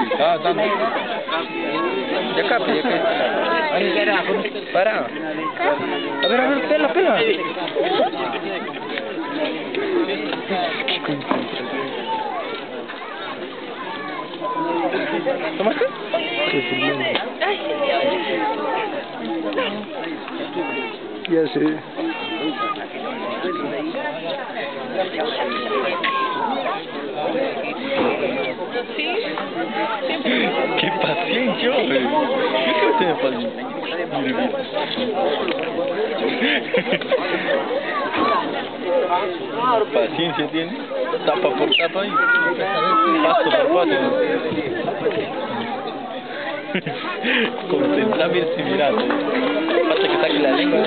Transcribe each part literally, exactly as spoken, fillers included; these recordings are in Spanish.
Ah, dame. Ya capi, ya capi. Para. A ver, a ver, pela, pela. ¿Tomaste? Ya sé. ¡Qué paciencia, güey! ¿Qué que usted me paciencia? Paciencia tiene, tapa por tapa y paso por paso. Concentrame el simulato. Falta que saque la lengua.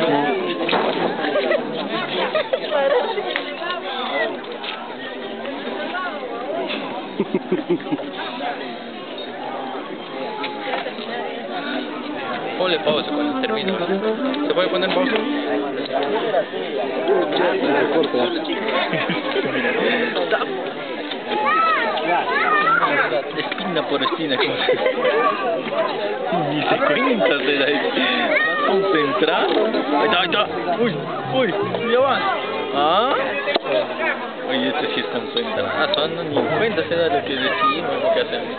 Ponle pausa cuando termine. ¿Se puede poner pausa? Espina por espina. Ni se cuenta, se da ahí. ¿Más concentrado? Ahí está, ahí está. Uy, uy, ya va. ¿Ah? Oye, este sí es concentrado. No, ni en cuenta se da lo que decimos, lo que hacemos.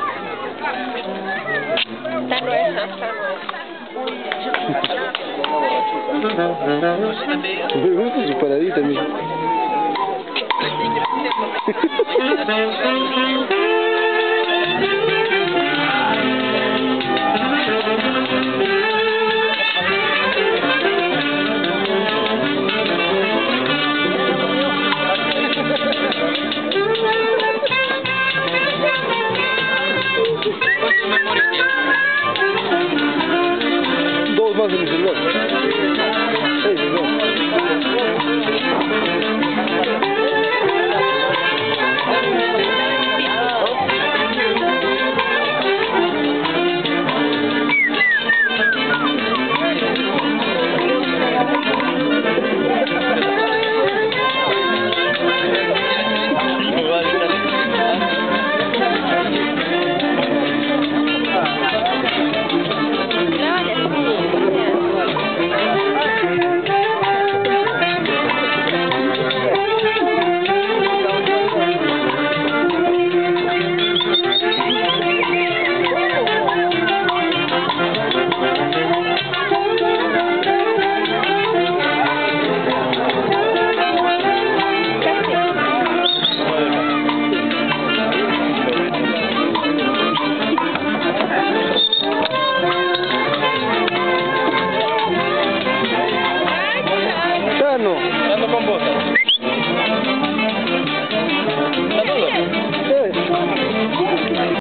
Está gruesa, está gruesa. Me gusta su paradita, mira. Dos más en mi celular. Seis, dos. Dando con botas.